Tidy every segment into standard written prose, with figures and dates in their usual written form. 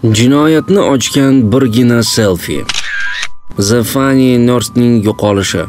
Jinoyatni ochgan birgina selfie. Zeffani Norstning yo'qolishi.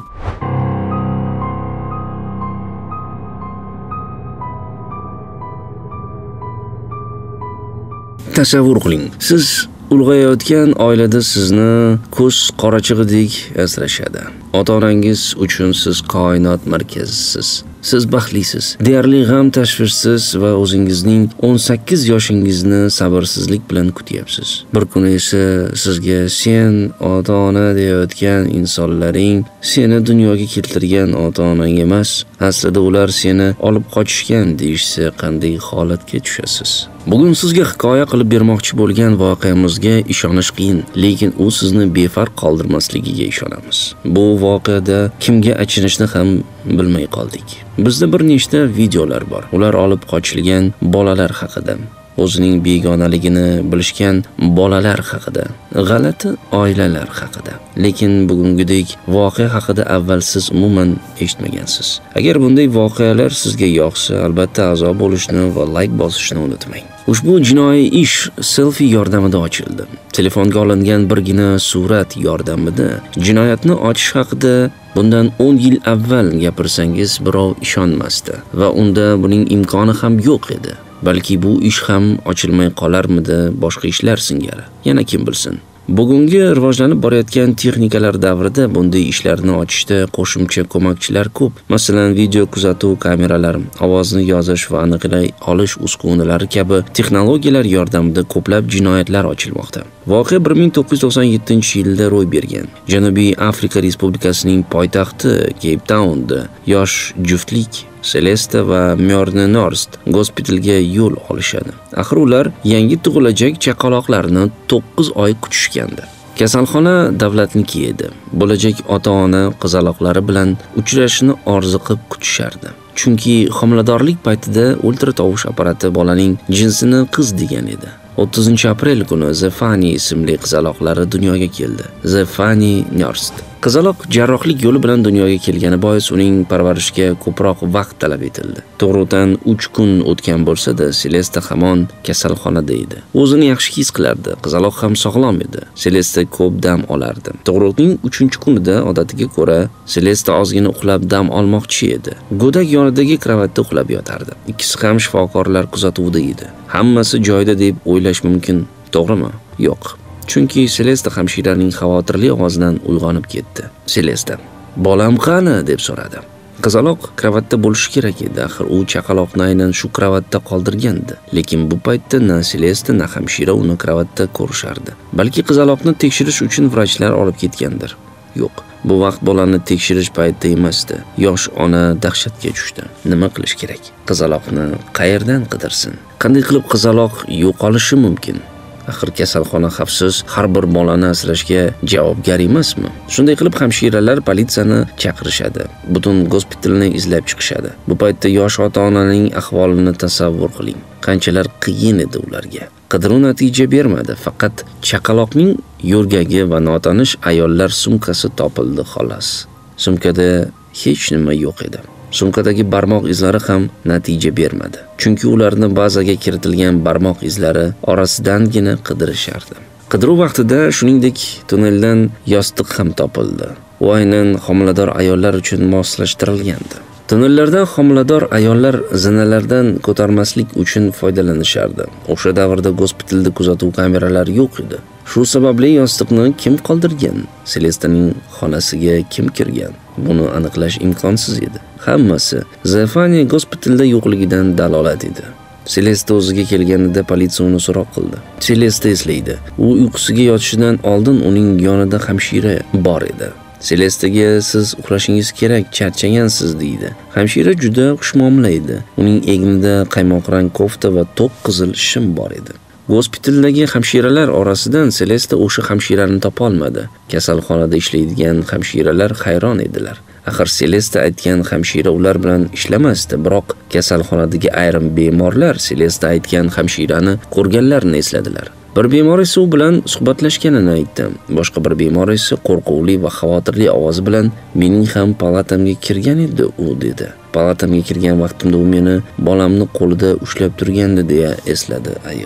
Tasavvur qiling, siz ulg'ayayotgan oilada sizni ko'z qorachig'idek asrashadi. Ota-onangiz uchun siz koinot markazisiz. Siz baxtlisiz, deyarli g'am tashvishsiz va o'zingizning 18 yoshingizni sabrsizlik bilan kutyapsiz. Bir kuni esa sizga sen ota-ona deyotgan insonlaring seni dunyoga keltirgan ota-onang emas, aslida ular seni olib qochishgan deyishsa qanday holatga tushasiz? Bugun sizga hikoya qilib bermoqchi bo'lgan voqeamizga ishonish qiyin, lekin u sizni befarq qoldirmasligiga ishonamiz. Bu voqeada kimga achinishni ham bilmay qoldik. Bizda bir nechta videolar bor. Ular olib qochilgan bolalar haqida, o'zining begonaligini bilishgan bolalar haqida, g'alati oilalar haqida. Lekin bugungidek voqea haqida avval siz umuman eshitmagansiz. Agar bunday voqealar sizga yoqsa, albatta a'zo bo'lishni va like bosishni unutmang. Ushbu jinoiy ish selfie yordamida ochildi. Telefonga olingan birgina surat yordamida jinoyatni ochish haqida bundan 10 yil avval gapirsangiz birov ishonmasdi va unda buning imkoni ham yo'q edi. Balki bu ish ham ochilmay qolarmidi boshqa ishlar singari. Yana kim bilsin. Bugungi rivojlanib borayotgan texnikalar davrida bunday ishlarni ochishda qo'shimcha ko'makchilar ko'p. Masalan, video kuzatuv kameralari, ovozni yozish va aniqlay olish uskunalari kabi texnologiyalar yordamida ko'plab jinoyatlar ochilmoqda. Voqea 1997-yilda ro'y bergan. Janubiy Afrika Respublikasining poytaxti Cape Townda yosh juftlik Celeste va Mjorne Norst gospitalga yo'l olishadi. Axir ular yangi tug'ilajak chaqaloqlarni 9 oy kutishgandi. Kasalxona davlatniki edi. Bo'lajak ota-ona qizaloqlari bilan uchrashishni orzu qilib kutishardi. Chunki homiladorlik paytida ultratovush apparati bolaning jinsini qiz degan edi. 30 aprel kuni Zeffani ismli qizaloqlari dunyoga keldi. Zeffani Norst. Qizaloq jarrohlik yo'li bilan dunyoga kelgani bois uning parvarishiga ko'proq vaqt talab etildi. To'g'ridan 3 kun o'tgan bo'lsa-da, Celeste hamon kasalxonada edi. O'zini yaxshi his qilardi. Qizaloq ham sog'lom edi. Celeste ko'p dam olardi. Tug'ruqning 3-kunida odatiga ko'ra Celeste ozgina uxlab dam olmoqchi edi. Go'dak yonidagi kravatda uxlab yotardi. Ikkisi ham shifokorlar kuzatuvida edi. Hammasi joyida deb o'ylash mumkin, to'g'rimi? Yo'q. Chunki Celeste hamshiraning xavotirli ovozidan uyg'onib ketdi. Celeste, "Bolam qani?" deb so'radi. Qizaloq kravatda bo'lishi kerak edi, axir u chaqaloqni aynan shu kravatda qoldirgandi. Lekin bu paytda na Celeste na hamshira uni kravatda ko'rishardi. Balki qizaloqni tekshirish uchun vrachlar olib ketgandir. Yo'q, bu vaqt bolani tekshirish paytida emasdi. Yosh ona dahshatga tushdi. Nima qilish kerak? Qizaloqni qayerdan qidirsin? Qanday qilib qizaloq yo'qolishi mumkin? Axir kasalxona xavfsiz, har bir bolani asrashga javobgar emasmi? Shunday qilib hamshiralar politsiyani chaqirishadi. Butun gospitalni izlab chiqishadi. Bu paytda yosh ota-onaning ahvolini tasavvur qiling. Qanchalar qiyin edi ularga. Qidiruv natija bermadi, faqat chaqaloqning yo'rgagi va notanish ayollar sumkasi topildi xolos. Sumkada hech nima yo'q edi. Sumkadagi barmoq izlari ham natija bermadi. Chunki ularni bazaga kiritilgan barmoq izlari orasidangina qidirishardi. Qidiruv vaqtida shuningdek tunneldan yostiq ham topildi. U aynan homilador ayollar uchun moslashtirilgandi. Tunnellardan homilador ayollar zinalardan ko'tarmaslik uchun foydalanishardi. O'sha davrda gospitalda kuzatuv kameralari yo'q edi. Shu sababli yostiqni kim qoldirgan? Celestening xonasiga kim kirgan? Buni aniqlash imkonsiz edi. Hammasi Zeffani gospitalda yo'qligidan dalolat edi. Celeste o'ziga kelganida politsiya uni so'roq qildi. Celeste eslaydi. U uyqusiga yotishidan oldin uning yonida hamshira bor edi. Celestega "Siz uxlashingiz kerak, charchagansiz" deydi. Hamshira juda xushmuomala edi. Uning egnida qaymoq rang kofta va to'q qizil shim bor edi. Gospitaldagi hamshiralar orasidan Celeste o'sha hamshirani topa olmadi. Kasalxonada ishlaydigan hamshiralar hayron edilar. Axir Celeste aytgan hamshira ular bilan ishlamasdi, biroq kasalxonadagi ayrim bemorlar Celeste aytgan hamshirani ko'rganlarini esladilar. Bir bemor esa u bilan suhbatlashganini aytdi. Boshqa bir bemor esa qo'rquvli va xavotirli ovoz bilan "Mening ham palatamga kirgan edi u" dedi. Palatamga kirgan vaqtimda u meni bolamni qo'lida ushlab turgandi deya esladi ayol.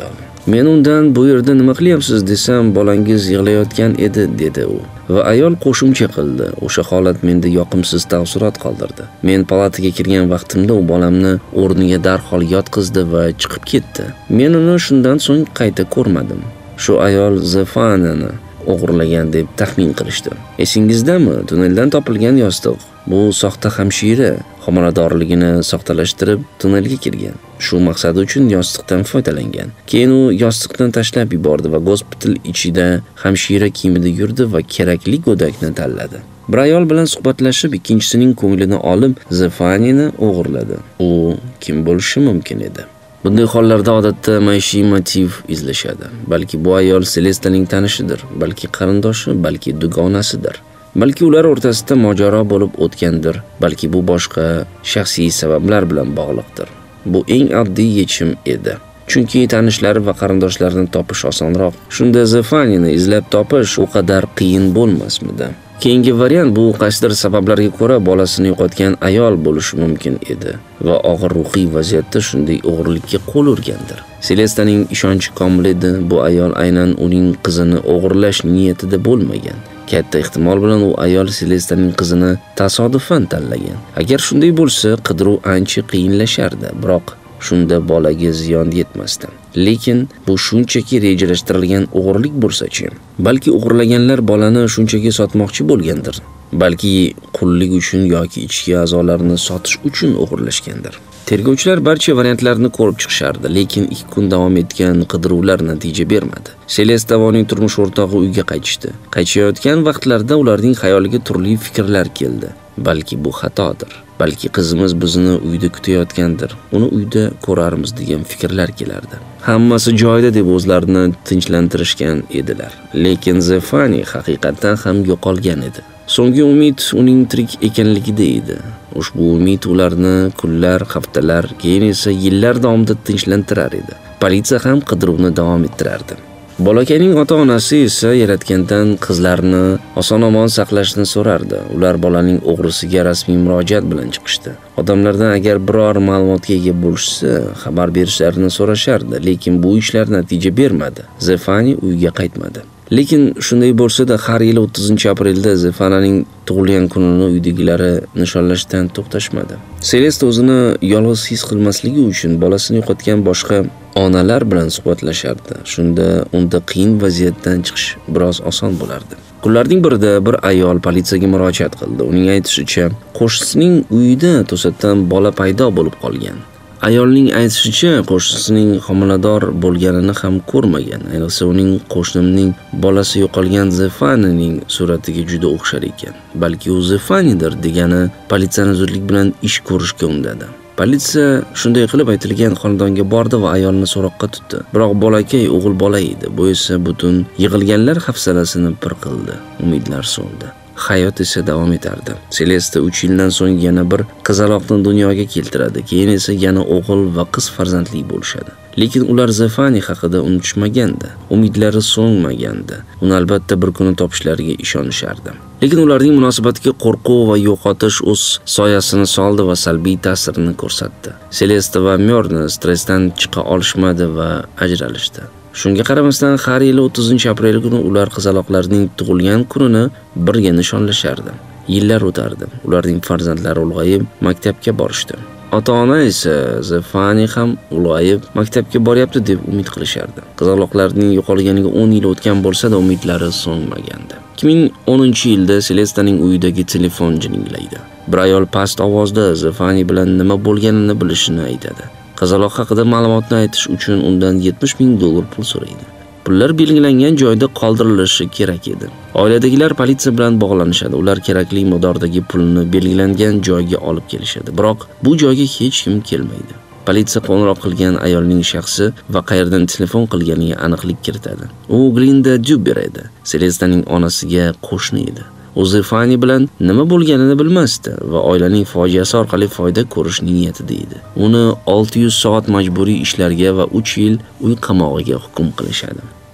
Men undan bu yerda nima qilyapsiz desam, bolangiz yig'layotgan edi dedi u. Va ayol qo'shimcha qildi. O'sha holat menda yoqimsiz taassurot qoldirdi. Men palataga kirgan vaqtimda u bolamni o'rniga darhol yotqizdi va chiqib ketdi. Men uni shundan so'ng qayta ko'rmadim. Shu ayol Zefanini o'g'irlagan deb taxmin qilishdi. Esingizdami? Tunneldan topilgan yostiq. Bu soxta hamshira homiladorligini soxtalashtirib tunnelga kirgan. Shu maqsadi uchun yostiqdan foydalangan. Keyin u yostiqni tashlab yubordi va gospital ichida hamshira kiyimida yurdi va kerakli go'dakni tanladi. Bir ayol bilan suhbatlashib, ikkinchisining ko'nglini olib, Zefanini o'g'irladi. U kim bo'lishi mumkin edi? Bunday hollarda odatda maishiy motiv izlashadi. Balki bu ayol Celestaning tanishidir, balki qarindoshi, balki dugonasidir. Balki ular o'rtasida mojaro bo'lib o'tgandir, balki bu boshqa shaxsiy sabablar bilan bog'liqdir. Bu eng oddiy yechim edi. Chunki tanishlari va qarindoshlarini topish osonroq. Shunda Zefanini izlab topish o qadar qiyin bo'lmasmidi? Keyingi variant bu qaysidir sabablarga ko'ra bolasini yo'qotgan ayol bo'lishi mumkin edi va og'ir ruhiy vaziyatda shunday o'g'irlikka qo'l urgandir. Celestaning ishonchi komil edi. Bu ayol aynan uning qizini o'g'irlash niyatida bo'lmagan. Katta ehtimol bilan u ayol Celestaning qizini tasodifan tanlagan. Agar shunday bo'lsa, qidiruv ancha qiyinlashardi, biroq shunda bolaga ziyon yetmasdi. Lekin bu shunchaki rejalashtirilgan o'g'irlik bo'lsa-chi? Balki o'g'irlaganlar bolani shunchaki sotmoqchi bo'lgandir. Balki qullik uchun yoki ichki a'zolarni sotish uchun o'g'irlashgandir. Tergovchilar barcha variantlarni ko'rib chiqishardi, lekin 2 kun davom etgan qidiruvlar natija bermadi. Celesta va uning turmush o'rtog'i uyga qaytishdi. Qaytayotgan vaqtlarida ularning xayoliga turli fikrlar keldi. Balki bu xatodir. Balki qizimiz bizni uyda kutayotgandir. Uni uyda ko'rarmiz degan fikrlar kelardi. Hammasi joyida deb o'zlarini tinchlantirishgan edilar. Lekin Zefani haqiqatan ham yo'qolgan edi. So'nggi umid uning tirik ekanligida edi. Ushbu umid ularni kunlar, haftalar, keyin esa yillar davomida tinchlantirar edi. Politsiya ham qidiruvni davom ettirardi. Bolakayning ota-onasi esa yaratgandan qizlarni oson-omon saqlashni so'rardi. Ular bolaning o'g'risiga rasmiy murojaat bilan chiqishdi. Odamlardan agar biror ma'lumotga ega bo'lishsa, xabar berishlarini so'rashardi, lekin bu ishlar natija bermadi. Zefani uyga qaytmadi. Lekin shunday bo'lsa-da, har yili 30-aprelda Zefananing tug'ilgan kunini uydagilari nishonlashdan to'xtashmadi. Celesta o'zini yolg'iz his qilmasligi uchun bolasini yo'qotgan boshqa onalar bilan suhbatlashardi. Shunda unda qiyin vaziyatdan chiqish biroz oson bo'lardi. Kunlarning birida bir ayol politsiyaga murojaat qildi. Uning aytishicha, qo'shnisining uyida to'satdan bola paydo bo'lib qolgan. Ayolning aytishicha, qo'shnisining homilador bo'lganini ham ko'rmagan. Ayniqsa uning qo'shnimning bolasi yo'qolgan Zefanining suratiga juda o'xshar ekan. Balki u Zefanidir degani politsiyani zudlik bilan ish ko'rishga undadi. Politsiya shunday qilib aytilgan xonadonga bordi va ayolni so'roqqa tutdi. Biroq bolakay o'g'il bola edi. Bu esa butun yig'ilganlar hafsalasini pir qildi. Umidlar so'ldi. Hayot esa davom etardi. Celesta 3 yildan so'ng yana bir qizaloqni dunyoga keltiradi. Keyin esa yana o'g'il va qiz farzandli bo'lishadi. Lekin ular Zefani haqida unutishmagandi. Umidlari so'ngmagandi. Uni albatta bir kuni topishlariga ishonishardi. Lekin ularning munosabatiga qo'rquv va yo'qotish o'z soyasini soldi va salbiy ta'sirini ko'rsatdi. Celesta va Myorni stressdan chiqa olishmadi va ajralishdi. Shunga qaramasdan har yili 30-aprel kuni ular qizaloqlarining tug'ilgan kunini birga nishonlashardi. Yillar o'tardi. Ularning farzandlari ulg'ayib maktabga borishdi. Ota-ona esa Zefani ham ulg'ayib maktabga boryapti deb umid qilishardi. Qizaloqlarning yo'qolganiga 10 yil o'tgan bo'lsa-da, umidlari so'ngmagandi. 2010-yilda Celestaning uyidagi telefon jininglaydi. Bir ayol past ovozda Zefani bilan nima bo'lganini bilishini aytadi. Qizaloq haqida ma'lumotni aytish uchun undan $70,000 pul so'raydi. Pullar belgilangan joyda qoldirilishi kerak edi. Oiladagilar politsiya bilan bog'lanishadi. Ular kerakli miqdordagi pulni belgilangan joyga olib kelishadi. Biroq bu joyga hech kim kelmaydi. Politsiya qo'ng'iroq qilgan ayolning shaxsi va qayerdan telefon qilganiga aniqlik kiritadi. U Glinda Duber edi. Celestaning onasiga qo'shni edi. U Zefani bilan nima bo'lganini bilmasdi va oilaning fojiasi orqali foyda ko'rish niyatida edi. Uni 600 soat majburiy ishlarga va 3 yil uy qamog'iga hukm qilishadi.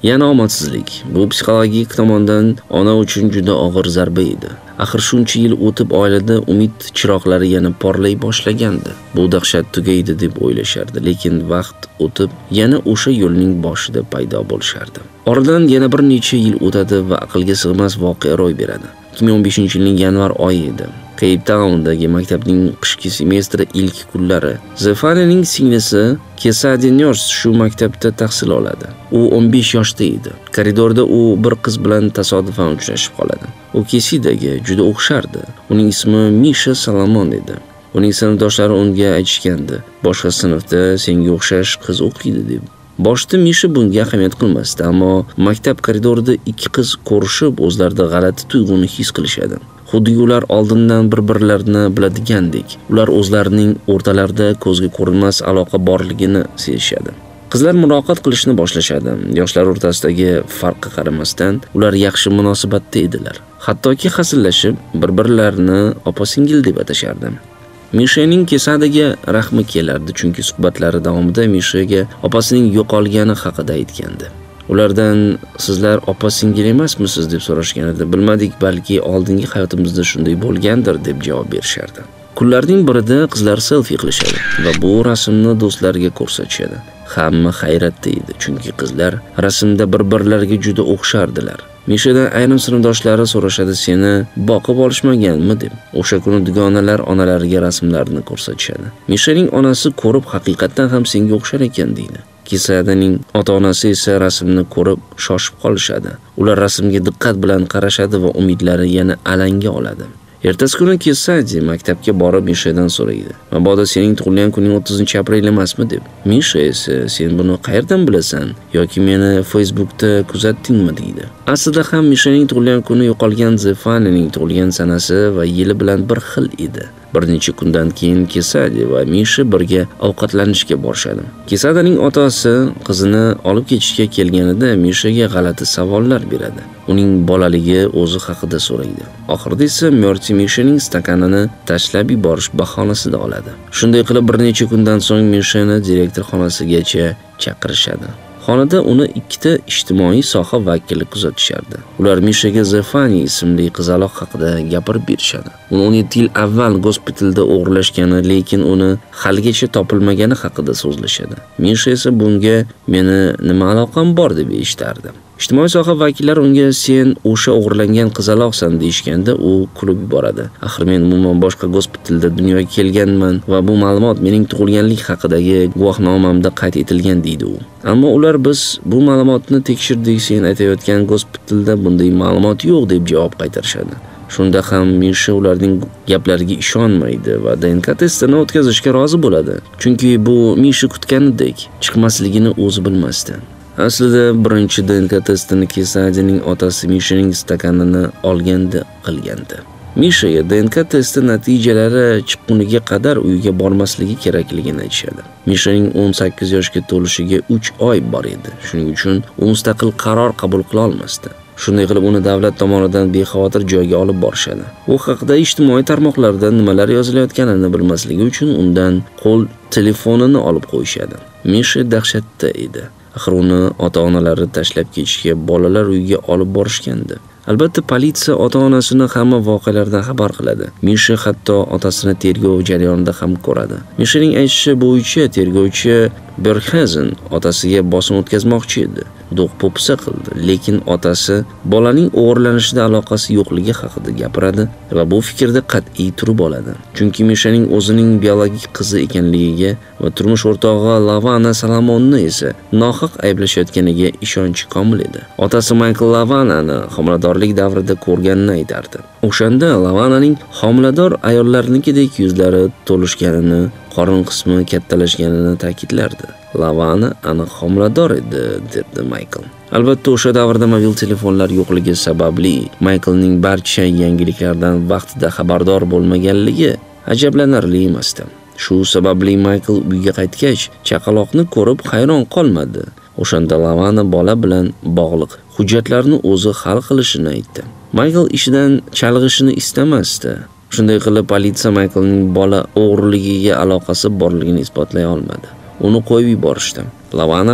Yana omadsizlik. Bu psixologik tomondan ona uchun juda og'ir zarba edi. Axir shuncha yil o'tib oilada umid chiroqlari yana porlay boshlagandi. Bu dahshat tugaydi deb o'ylashardi, lekin vaqt o'tib yana o'sha yo'lning boshida paydo bo'lishardi. Oradan yana bir necha yil o'tadi va aqlga sig'mas voqea ro'y beradi. 2015-yilning yanvar oyi edi. Cape Towndagi maktabning qishki semestri ilk kunlari. Zefanining singlisi Kesadi Nurse shu maktabda tahsil oladi. U 15 yoshda edi. Koridorda u bir qiz bilan tasodifan uchrashib qoladi. U Kesidaga juda o'xshardi. Uning ismi Misha Salomon edi. Uning sinfdoshlari unga aytishgandi, boshqa sinfda senga o'xshash qiz o'qiydi deb. Boshda Misha bunga ahamiyat qilmasdi, ammo maktab koridorida ikki qiz ko'rishib, o'zlarida g'alati tuyg'uni his qilishadi. Xuddi ular oldindan bir-birlarini biladigandek, ular o'zlarining o'rtalarida ko'zga ko'rinmas aloqa borligini sezishadi. Qizlar muloqot qilishni boshlashadi. Yoshlar o'rtasidagi farqqa qaramasdan, ular yaxshi munosabatda edilar. Hattoki hasillashib, bir-birlarini opa-singil deb atashardi. Mishaning Kesadaga rahmi kelardi, chunki suhbatlari davomida Mishaga opasining yo'qolgani haqida aytgandi. Ulardan sizlar opa-singil emasmisiz deb so'rashganida, bilmadik, balki oldingi hayotimizda shunday bo'lgandir deb javob berishardi. Kunlarning birida qizlar selfie qilishadi va bu rasmni do'stlariga ko'rsatishadi. Hamma hayratda edi, chunki qizlar rasmda bir-birlariga juda o'xshardilar. Mishadan ayrim sinfdoshlari so'rashadi, seni boqib olishmaganmi deb. O'sha kuni dugonalar onalariga rasmlarini ko'rsatishadi. Mishaning onasi ko'rib haqiqatan ham senga o'xshar ekan deydi. Kesadaning ota-onasi esa rasmni ko'rib shoshib qolishadi. Ular rasmga diqqat bilan qarashadi va umidlari yana alanga oladi. Ertasi kuni Kesadi maktabga borib Mishadan so'raydi. "Mabodo sening tug'ilgan kuning 30-aprel emasmi?" deb. Misha esa "Sen buni qayerdan bilasan? Yoki meni Facebookda kuzatdingmi?" deydi. Aslida ham Mishaning tug'ilgan kuni yo'qolgan Zefanining tug'ilgan sanasi va yili bilan bir xil edi. Bir necha kundan keyin Kesadi va Misha birga ovqatlanishga borishadi. Kesadaning otasi qizini olib ketishga kelganida Mishaga g'alati savollar beradi. Uning bolaligi o'zi haqida so'raydi. Oxirida esa Morty Mishaning stakanini tashlab yuborish bahonasida oladi. Shunday qilib bir necha kundan so'ng Mishani direktor xonasigacha chaqirishadi. Xonada uni ikkita ijtimoiy soha vakili kuzatishardi. Ular Mishaga Zefani ismli qizaloq haqida gapirib berishadi. Uni 17 yil avval gospitalda o'g'irlashgani, lekin uni haligacha topilmagani haqida so'zlashadi. Misha esa bunga "Meni nima aloqam bor?" deb eshitardi. Ijtimoiy soha vakillari unga "Sen o'sha o'g'irlangan qizaloqsan" deyishganda, u kulib yuboradi. "Axir men umuman boshqa gospitalda dunyoga kelganman va bu ma'lumot mening tug'ilganlik haqidagi guvohnomamda qayd etilgan" deydi u. Ammo ular "Biz bu ma'lumotni tekshirdik, sen aytayotgan gospitalda bunday ma'lumot yo'q" deb javob qaytarishadi. Shunda ham Misha ularning gaplariga ishonmaydi va DNK testini o'tkazishga rozi bo'ladi. Chunki bu Misha kutganidek chiqmasligini o'zi bilmasdi. Aslida birinchi DNK testini Kesadining otasi Mishaning stakanini olganda qilgandi. Mishaga DNK testi natijalari chiqquniga qadar uyiga bormasligi kerakligini aytishadi. Mishaning 18 yoshga to'lishiga 3 oy bor edi. Shuning uchun u mustaqil qaror qabul qila olmasdi. Shunday qilib uni davlat tomonidan bexavotir joyga olib borishadi. U haqida ijtimoiy tarmoqlarda nimalar yozilayotganini bilmasligi uchun undan qo'l telefonini olib qo'yishadi. Misha dahshatda edi. Axir uni ota-onalari tashlab ketishga bolalar uyiga olib borishgandi. Albatta politsiya ota-onasini hamma voqealardan xabar qiladi. Misha hatto otasini tergov jarayonida ham ko'radi. Mishaning aytishicha bo'yicha tergovchi Berghazen otasiga bosim o'tkazmoqchi edi. Do'q-po'pisa qildi, lekin otasi bolaning o'g'irlanishida aloqasi yo'qligi haqida gapiradi va bu fikrda qat'iy turib oladi. Chunki Mishaning o'zining biologik qizi ekanligiga va turmush o'rtog'i Lavana Salomonni esa nohaq ayblashayotganiga ishonchi komil edi. Otasi Michael Lavanani homiladorlik davrida ko'rganini aytardi. O'shanda Lavananing homilador ayollarnikidek yuzlari to'lishganini, qorin qismi kattalashganini ta'kidlardi. Lavana aniq homilador edi, dedi Michael. Albatta o'sha davrda mobil telefonlar yo'qligi sababli Michaelning barcha yangiliklardan vaqtida xabardor bo'lmaganligi ajablanarli emasdi. Shu sababli Michael uyga qaytgach, chaqaloqni ko'rib hayron qolmadi. O'shanda Lavana bola bilan bog'liq hujjatlarni o'zi hal qilishini aytdi. Michael ishidan chalg'ishini istamasdi. Shunday qilib politsiya Michaelning bola o'g'riligiga aloqasi borligini isbotlay olmadi. Uni qo'yib yuborishdi. Lavana ham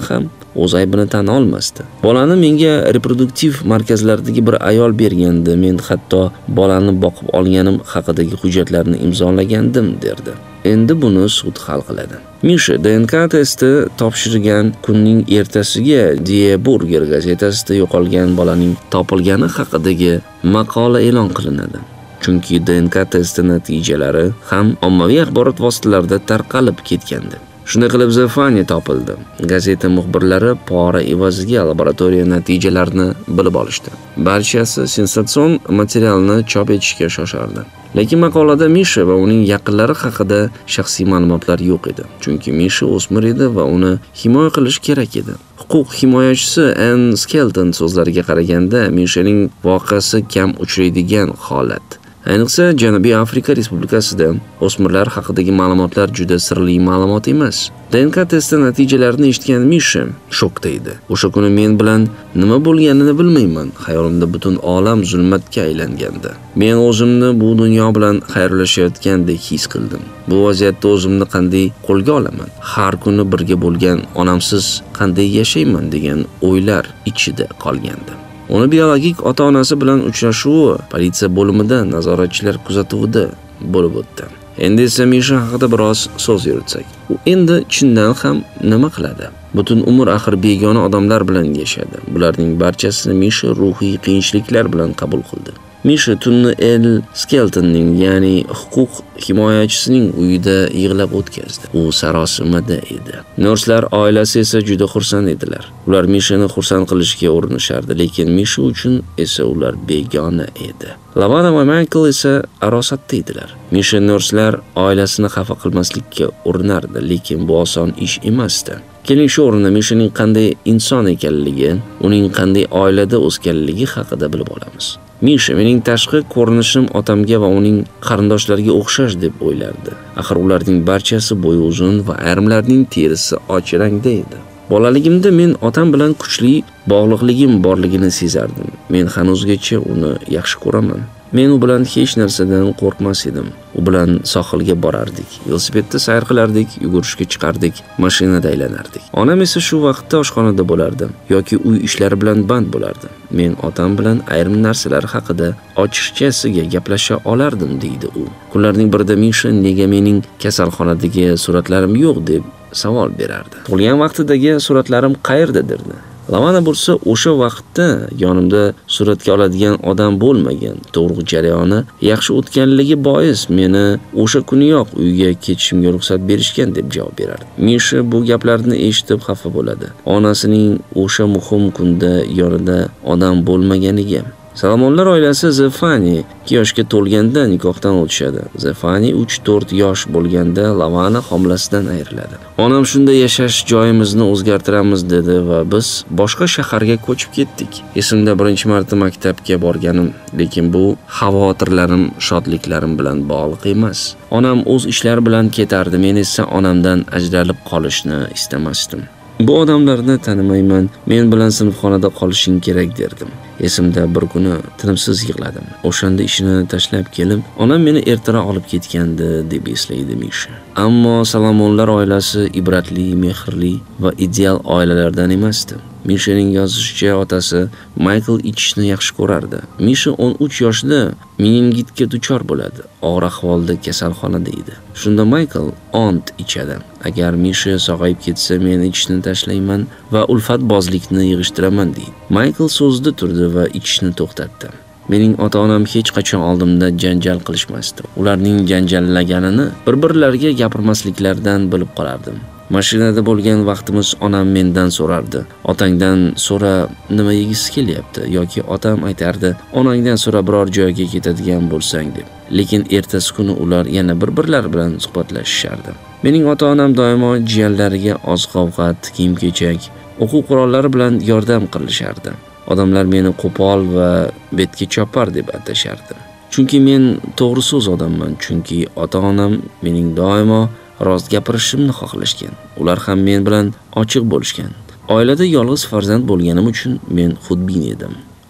o'z aybini tan olmasdi. Bolani menga reproduktiv markazlardagi bir ayol bergandi. Men hatto bolani boqib olganim haqidagi hujjatlarni imzolagandim derdi. Endi buni sud hal qiladi. Misha DNK testi topshirgan kunning ertasiga Die Burger gazetasida yo'qolgan bolaning topilgani haqidagi maqola e'lon qilinadi. Chunki DNK testi natijalari ham ommaviy axborot vositalarida tarqalib ketgandi. Shunday qilib Zefani topildi. Gazeta muxbirlari pora evaziga laboratoriya natijalarini bilib olishdi. Barchasi sensatsion materialni chop etishga shoshardi. Lekin maqolada Misha va uning yaqinlari haqida shaxsiy ma'lumotlar yo'q edi. Chunki Misha o'smir edi va uni himoya qilish kerak edi. Huquq himoyachisi Ann Skelton so'zlariga qaraganda, Mishaning voqeasi kam uchraydigan holat. Ayniqsa Janubiy Afrika Respublikasida o'smirlar haqidagi ma'lumotlar juda sirli ma'lumot emas. DNK testi natijalarini eshitgan Misha shokda edi. O'sha kuni men bilan nima bo'lganini bilmayman. Xayolimda butun olam zulmatga aylangandi. Men o'zimni bu dunyo bilan xayrlashayotgandek his qildim. Bu vaziyatda o'zimni qanday qo'lga olaman? Har kuni birga bo'lgan onamsiz qanday yashayman degan o'ylar ichida qolgandi. Uni biologik ota-onasi bilan uchrashuvi politsiya bo'limida nazoratchilar kuzatuvida bo'lib o'tdi. Endi esa Misha haqida biroz so'z yuritsak. U endi chindan ham nima qiladi? Butun umr axir begona odamlar bilan yashadi. Bularning barchasini Misha ruhiy qiyinchiliklar bilan qabul qildi. Misha tunni El Skeltonning, ya'ni huquq himoyachisining uyida yig'lab o'tkazdi. U sarosimada edi. Nurslar oilasi esa juda xursand edilar. Ular Mishani xursand qilishga urinishardi, lekin Misha uchun esa ular begona edi. Lavana va Michael esa arosatda edilar. Misha nurslar oilasini xafa qilmaslikka urinardi, lekin bu oson ish emasdi. Keling shu o'rinda Mishaning qanday inson ekanligi, uning qanday oilada o'sganligi haqida bilib olamiz. Misha mening tashqi ko'rinishim otamga va uning qarindoshlariga o'xshash deb o'ylardi. Axir ularning barchasi bo'yi uzun va ayrimlarning terisi och rangda edi. Bolaligimda men otam bilan kuchli bog'liqligim borligini sezardim. Men hanuzgacha uni yaxshi ko'raman. Men u bilan hech narsadan qo'rqmas edim. U bilan sohilga borardik, velosipedda sayr qilardik, yugurishga chiqardik, mashinada aylanardik. Onam esa shu vaqtda oshxonada bo'lardi yoki uy ishlari bilan band bo'lardi. Men otam bilan ayrim narsalar haqida ochiqchasiga gaplasha olardim, deydi u. Kunlarning birida Misha nega mening kasalxonadagi suratlarim yo'q deb savol berardi. Tug'ilgan vaqtidagi suratlarim qayerda derdi. Lavana bo'lsa o'sha vaqtda yonimda suratga oladigan odam bo'lmagan. Tug'ruq jarayoni yaxshi o'tganligi bois meni o'sha kuniyoq uyga ketishimga ruxsat berishgan deb javob berardi. Misha bu gaplarni eshitib xafa bo'ladi. Onasining o'sha muhim kunda yonida odam bo'lmaganiga. Salamonlar oilasi Zefani 2 yoshga to'lganda nikohdan o'tishadi. Zefani 3-4 yosh bo'lganda Lavana homilasidan ayriladi. Onam shunda yashash joyimizni o'zgartiramiz dedi va biz boshqa shaharga ko'chib ketdik. Esimda birinchi marta maktabga borganim, lekin bu xavotirlarim, shodliklarim bilan bog'liq emas. Onam o'z ishlari bilan ketardi, men esa onamdan ajralib qolishni istamasdim. Bu odamlarni tanimayman, men bilan sinfxonada qolishing kerak derdim. Esimda bir kuni tinimsiz yig'ladim. O'shanda ishini tashlab kelib, onam meni ertaroq olib ketgandi deb eslaydi Misha. Ammo Salamonlar oilasi ibratli, mehrli va ideal oilalardan emasdi. Mishaning yozishicha otasi Michael ichishni yaxshi ko'rardi. Misha 13 yoshda meningitga duchor bo'ladi. Og'ir ahvolda kasalxonada edi. Shunda Michael ont ichadi. Agar Misha sog'ayib ketsa, men ichishni tashlayman va ulfatbozlikni yig'ishtiraman deydi. Michael so'zida turdi va ichishni to'xtatdi. Mening ota-onam hech qachon oldimda janjal qilishmasdi. Ularning janjallaganini bir-birlariga gapirmasliklaridan bilib qolardim. Mashinada bo'lgan vaqtimiz onam mendan so'rardi. Otangdan so'ra, nima yegisi kelyapti? Yoki otam aytardi, onangdan so'ra biror joyga ketadigan bo'lsang deb. Lekin ertasi kuni ular yana bir-birlari bilan suhbatlashishardi. Mening ota-onam doimo jiyanlariga oziq-ovqat, kiyim-kechak, o'quv qurollari bilan yordam qilishardi. Odamlar meni qo'pol va betga chopar deb atashardi. Chunki men to'g'ri so'z odamman, chunki ota-onam mening doimo rost gapirishimni xohlashgan. Ular ham men bilan ochiq bo'lishgan. Oilada yolg'iz farzand bo'lganim uchun men xudbin edim.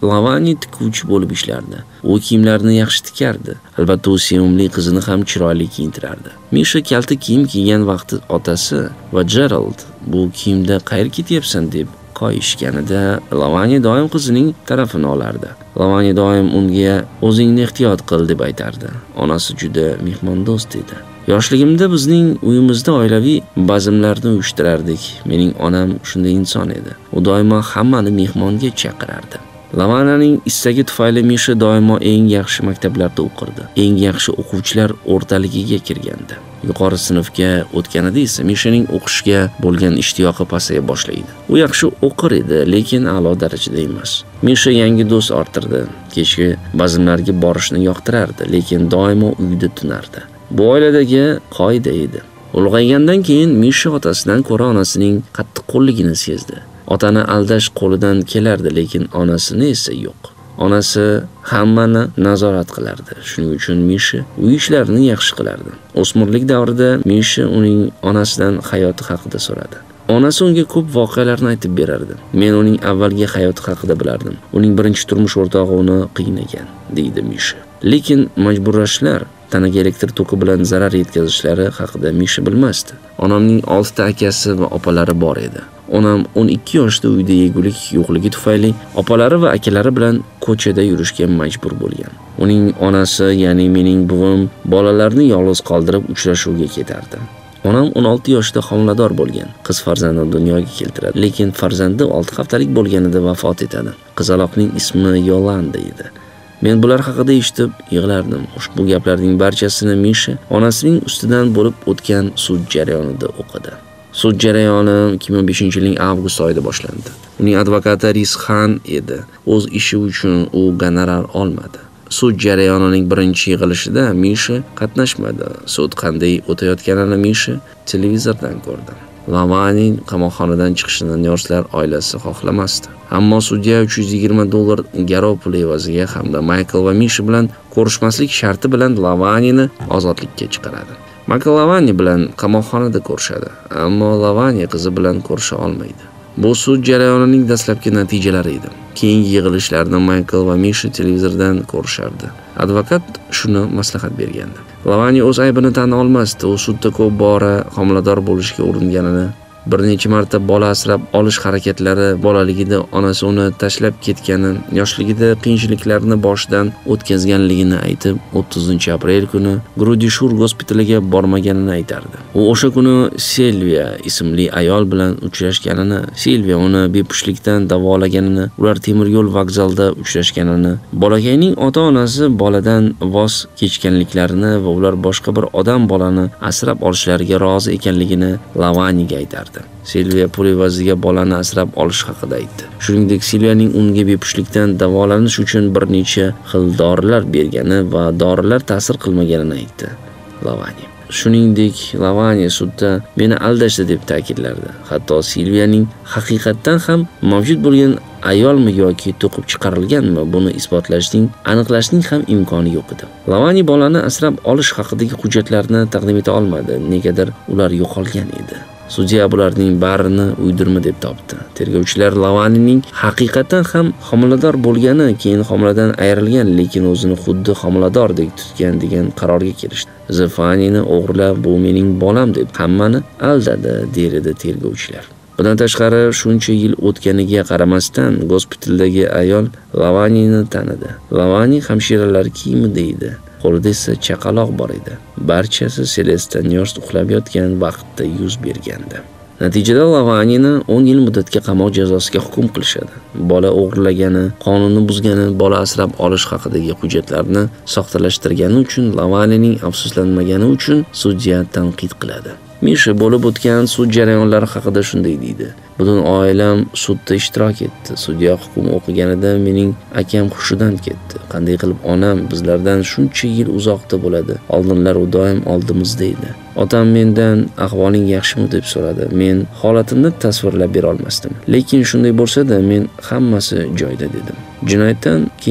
Lavani tikuvchi bo'lib ishlardi. U kiyimlarni yaxshi tikardi. Albatta, u sevimli qizini ham chiroyli kiyintirardi. Misha kalta kiyim kiygan vaqti otasi va Gerald "Bu kiyimda qayerga ketyapsan?" deb qo'yishganida, Lavani doim qizining tarafini olardi. Lavani doim unga "O'zingni ehtiyot qil" deb aytardi. Onasi juda mehmondo'st edi. Yoshligimda bizning uyimizda oilaviy bazmlarni uyushtirardik. Mening onam shunday inson edi. U doimo hammani mehmonga chaqirardi. Lavananing istagi tufayli Misha doimo eng yaxshi maktablarda o'qirdi. Eng yaxshi o'quvchilar o'rtaligiga kirgandi. Yuqori sinfga o'tganida esa Mishaning o'qishga bo'lgan ishtiyoqi pasaya boshlaydi. U yaxshi o'qir edi, lekin a'lo darajada emas. Misha yangi do'st orttirdi. Kechki bazmlarga borishni yoqtirardi, lekin doimo uyda tunardi. Bu oiladagi qoida edi. Ulg'aygandan keyin Misha otasidan ko'ra onasining qattiqqo'lligini sezdi. Otani aldash qo'lidan kelardi, lekin onasini esa yo'q. Onasi hammani nazorat qilardi. Shuning uchun Misha uy ishlarini yaxshi qilardi. O'smirlik davrida Misha uning onasidan hayoti haqida so'radi. Onasi unga ko'p voqealarni aytib berardi. Men uning avvalgi hayoti haqida bilardim. Uning birinchi turmush o'rtog'i uni qiynagan, deydi Misha. Lekin majburlashlar, tanaga elektr toki bilan zarar yetkazishlari haqida Misha bilmasdi. Onamning 6 ta akasi va opalari bor edi. Onam 12 yoshda uyda yegulik yo'qligi tufayli opalari va akalari bilan ko'chada yurishga majbur bo'lgan. Uning onasi, ya'ni mening buvim, bolalarni yolg'iz qoldirib uchrashuvga ketardi. Onam 16 yoshda homilador bo'lgan. Qiz farzandni dunyoga keltiradi, lekin farzandi 6 haftalik bo'lganida vafot etadi. Qizaloqning ismi Yolanda edi. Men bular haqida eshitib yig'lardim. Ushbu gaplarning barchasini Misha onasining ustidan bo'lib o'tgan sud jarayonida o'qidi. Sud jarayoni 2005-yilning avgust oyida boshlandi. Uning advokati Rizxan edi. O'z ishi uchun u gonorar olmadi. Sud jarayonining birinchi yig'ilishida Misha qatnashmadi. Sud qanday o'tayotganini Misha televizordan ko'rdi. Lavanining qamoqxonadan chiqishini Nyorslar oilasi xohlamasdi. Ammo sudya $320 garov puli evaziga hamda Michael va Misha bilan ko'rishmaslik sharti bilan Lavanini ozodlikka chiqaradi. Michael Lavani bilan qamoqxonada ko'rishadi, ammo Lavani qizi bilan ko'risha olmaydi. Bu sud jarayonining dastlabki natijalari edi. Keyingi yig'ilishlarda Michael va Misha televizordan ko'rishardi. Advokat shuni maslahat bergandi. Lavani o'z aybini tan olmasdi. U sudda ko'p bora homilador bo'lishga uringanini, bir necha marta bola asrab olish harakatlari, bolaligida onasi uni tashlab ketgani, yoshligida qiyinchiliklarni boshidan o'tkazganligini aytib, 30-aprel kuni Grudishur gospitaliga bormaganini aytardi. U o'sha kuni Silvia ismli ayol bilan uchrashganini, Silvia uni bepushtlikdan davolaganini, ular temir yo'l vokzalida uchrashganini, bolakayning ota-onasi boladan voz kechganliklarini va ular boshqa bir odam bolani asrab olishlariga rozi ekanligini Lavaniga aytardi. Silvia pul evaziga bolani asrab olish haqida aytdi. Shuningdek, Silvianing unga bepushtlikdan davolanish uchun bir necha xil dorilar bergani va dorilar ta'sir qilmaganini aytdi Lavani. Shuningdek, Lavani sudda meni aldashdi deb ta'kidlardi. Hatto Silvianing haqiqatdan ham mavjud bo'lgan ayolmi yoki to'qib chiqarilganmi, buni isbotlashning, aniqlashning ham imkoni yo'q edi. Lavani bolani asrab olish haqidagi hujjatlarni taqdim eta olmadi, negadir ular yo'qolgan edi. Sudya bularning barini uydirma deb topdi. Tergovchilar Lavanining haqiqatan ham homilador bo'lgani, keyin homiladan ayrilgan, lekin o'zini xuddi homiladordek tutgan degan qarorga kelishdi. Zefanini o'g'irlab, bu mening bolam deb hammani aldadi, deydi tergovchilar. Bundan tashqari, shuncha yil o'tganiga qaramasdan, gospitaldagi ayol Lavanini tanidi. Lavani hamshiralar kiyimida edi. Qo'lida esa chaqaloq bor edi. Barchasi Celeste Nyors uxlab yotgan vaqtda yuz bergandi. Natijada Lavanini 10 yil muddatga qamoq jazosiga hukm qilishadi. Bola o'g'irlagani, qonunni buzgani, bola asrab olish haqidagi hujjatlarni soxtalashtirgani uchun Lavanining afsuslanmagani uchun sudya tanqid qiladi. Misha bo'lib o'tgan sud jarayonlari haqida shunday deydi. Butun oilam sudda ishtirok etdi. Sudya hukm o'qiganida mening akam hushidan ketdi. Qanday qilib onam bizlardan shuncha yil uzoqda bo'ladi? Oldinlar u doim oldimizda edi. Otam mendan ahvoling yaxshimi deb so'radi. Men holatimni tasvirlab bera olmasdim. Lekin shunday bo'lsa-da, men hammasi joyida dedim. Jinoyatdan keyin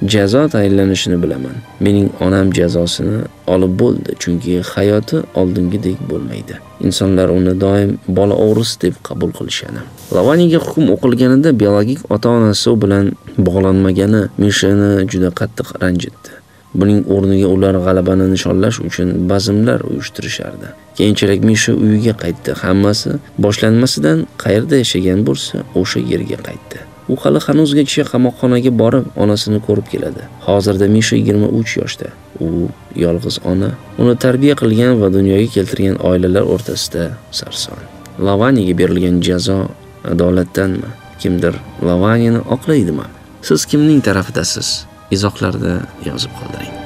jazo tayinlanishini bilaman. Mening onam jazosini olib bo'ldi, chunki hayoti oldingidek bo'lmaydi. Insonlar uni doim bola o'g'risi deb qabul qilishadi. Lavaniga hukm o'qilganida biologik ota-onasi bilan bog'lanmagani Mishani juda qattiq ranjitdi. Buning o'rniga ular g'alabani nishonlash uchun bazmlar uyushtirishardi. Keyinchalik Misha uyiga qaytdi. Hammasi boshlanmasidan qayerda yashagan bo'lsa, o'sha yerga qaytdi. U hali hanuzgacha qamoqxonaga borib, onasini ko'rib keladi. Hozirda Misha 23 yoshda. U yolg'iz ona. Uni tarbiya qilgan va dunyoga keltirgan oilalar o'rtasida sarson. Lavaniga berilgan jazo adolatdanmi? Kimdir Lavanini oqlaydimi? Siz kimning tarafidasiz? Izohlarda yozib qoldiring.